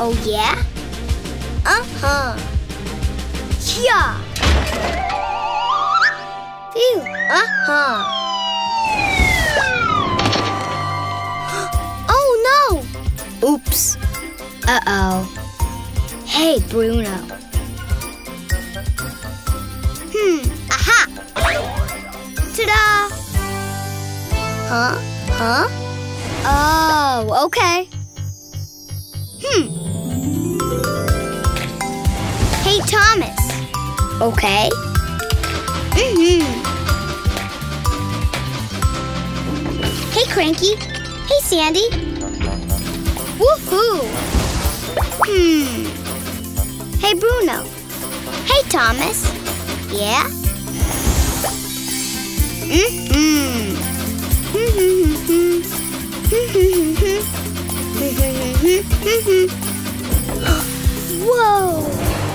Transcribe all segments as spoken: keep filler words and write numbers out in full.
Oh, yeah? Uh-huh. Yeah. Phew. Uh-huh. Oh, no. Oops. Uh-oh. Hey, Bruno. Hmm. Aha. Ta-da. Huh? Huh? Oh, okay. Hmm. Hey, Thomas. Okay. Mm-hmm. Hey, Cranky. Hey, Sandy. Woohoo. Hmm. Hey, Bruno. Hey, Thomas. Yeah? Mm-hmm. Whoa!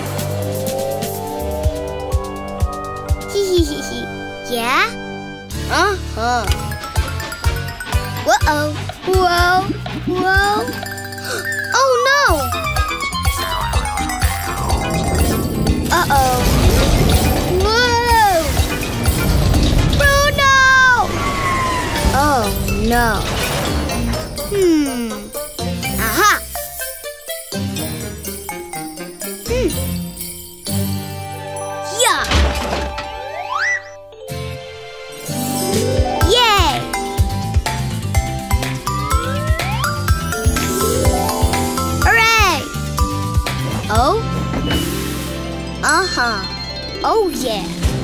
Yeah? Uh-huh. Whoa! Whoa! Whoa! Oh no! Uh-oh. Whoa! Bruno! Oh no. Hmm. Aha! Hmm. Yeah! Yay! Hooray! Oh? Uh-huh. Oh, yeah.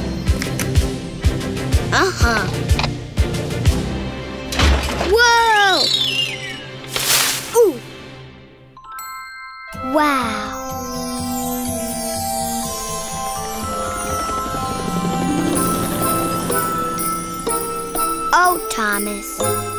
Uh-huh. Whoa! Ooh! Wow! Oh, Thomas.